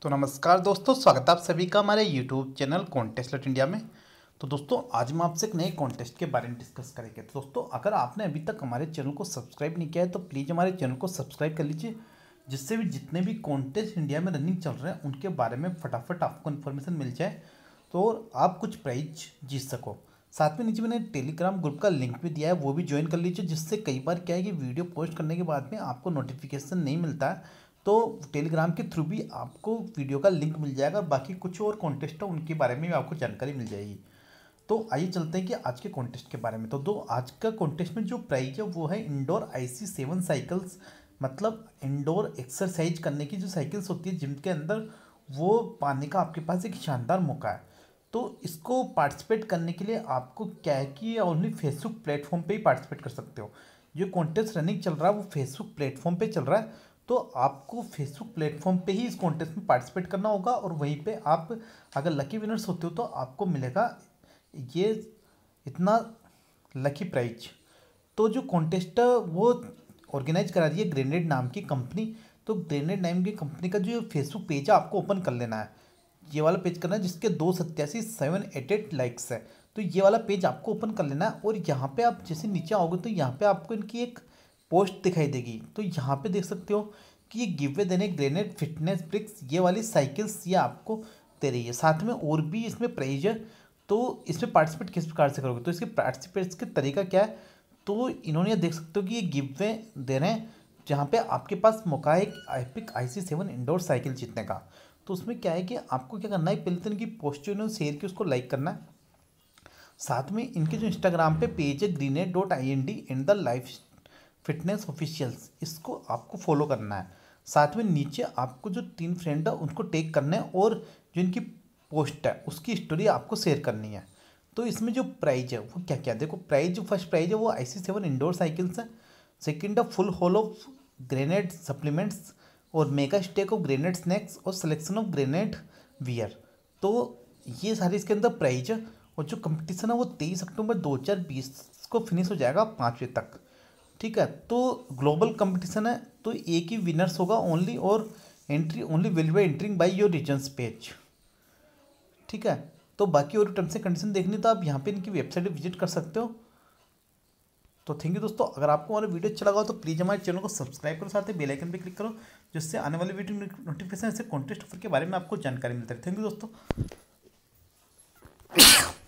तो नमस्कार दोस्तों, स्वागत है आप सभी का हमारे YouTube चैनल कॉन्टेस्ट लट इंडिया में। तो दोस्तों आज हम आपसे एक नए कॉन्टेस्ट के बारे में डिस्कस करेंगे। तो दोस्तों अगर आपने अभी तक हमारे चैनल को सब्सक्राइब नहीं किया है तो प्लीज़ हमारे चैनल को सब्सक्राइब कर लीजिए, जिससे भी जितने भी कॉन्टेस्ट इंडिया में रनिंग चल रहे हैं उनके बारे में फटाफट आपको इन्फॉर्मेशन मिल जाए तो आप कुछ प्राइज जीत सको। साथ में नीचे मैंने टेलीग्राम ग्रुप का लिंक भी दिया है, वो भी ज्वाइन कर लीजिए, जिससे कई बार क्या है कि वीडियो पोस्ट करने के बाद में आपको नोटिफिकेशन नहीं मिलता है, तो टेलीग्राम के थ्रू भी आपको वीडियो का लिंक मिल जाएगा और बाकी कुछ और कॉन्टेस्ट है उनके बारे में भी आपको जानकारी मिल जाएगी। तो आइए चलते हैं कि आज के कॉन्टेस्ट के बारे में। तो आज का कॉन्टेस्ट में जो प्राइज है वो है इंडोर IC7 साइकिल्स, मतलब इंडोर एक्सरसाइज करने की जो साइकिल्स होती है जिम के अंदर, वो पाने का आपके पास एक शानदार मौका है। तो इसको पार्टिसिपेट करने के लिए आपको क्या है कि ओनली फेसबुक प्लेटफॉर्म पे ही पार्टिसिपेट कर सकते हो। जो कॉन्टेस्ट रनिंग चल रहा है वो फेसबुक प्लेटफॉर्म पे चल रहा है, तो आपको फेसबुक प्लेटफॉर्म पे ही इस कॉन्टेस्ट में पार्टिसिपेट करना होगा और वहीं पे आप अगर लकी विनर्स होते हो तो आपको मिलेगा ये इतना लकी प्राइज। तो जो कॉन्टेस्ट है वो ऑर्गेनाइज करा रही है ग्रेनेड नाम की कंपनी। तो ग्रेनेड नाम की कंपनी का जो फेसबुक पेज है आपको ओपन कर लेना है, ये वाला पेज करना है जिसके 287,788 लाइक्स है। तो ये वाला पेज आपको ओपन कर लेना है और यहाँ पे आप जैसे नीचे आओगे तो यहाँ पे आपको इनकी एक पोस्ट दिखाई देगी। तो यहाँ पे देख सकते हो कि ये गिव वे देने ग्रेनेड फिटनेस ब्रिक्स, ये वाली साइकिल्स ये आपको दे रही है। साथ में और भी इसमें प्राइज है। तो इसमें पार्टिसिपेट किस प्रकार से करोगे, तो इसके पार्टिसिपेट का तरीका क्या है, तो इन्होंने देख सकते हो कि ये गिव वे दे रहे हैं जहाँ पे आपके पास मौका है एक एपिक IC7 इंडोर साइकिल जीतने का। तो उसमें क्या है कि आपको क्या करना है, पहले तो इनकी पोस्ट जो इन्होंने शेयर की उसको लाइक करना है। साथ में इनके जो इंस्टाग्राम पे पेज है greened.ind and the life fitness officials, इसको आपको फॉलो करना है। साथ में नीचे आपको जो 3 फ्रेंड है उनको टैग करना है और जो इनकी पोस्ट है उसकी स्टोरी आपको शेयर करनी है। तो इसमें जो प्राइज है वो क्या क्या देखो, प्राइज जो फर्स्ट प्राइज है वो IC7 इंडोर साइकिल्स है। सेकेंड है full haul of Grenade supplements और mega stack of Grenade snacks और सिलेक्शन ऑफ ग्रेनेड वियर। तो ये सारी इसके अंदर प्राइज है। और जो कंपटीशन है वो 23 अक्टूबर 2020 को फिनिश हो जाएगा 5 बजे तक। ठीक है, तो ग्लोबल कंपटीशन है, तो एक ही विनर्स होगा ओनली, और entry only will be entering by your reasons page. ठीक है, तो बाकी और टर्म्स एंड कंडीशन देखनी तो आप यहाँ पे इनकी वेबसाइट विजिट कर सकते हो। तो थैंक यू दोस्तों, अगर आपको हमारा वीडियो अच्छा लगा हो तो प्लीज़ हमारे चैनल को सब्सक्राइब करो, साथ ही बेल आइकन पे क्लिक करो, जिससे आने वाले वीडियो नोटिफिकेशन ऐसे कॉन्टेस्ट ऑफर के बारे में आपको जानकारी मिलती है। थैंक यू दोस्तों।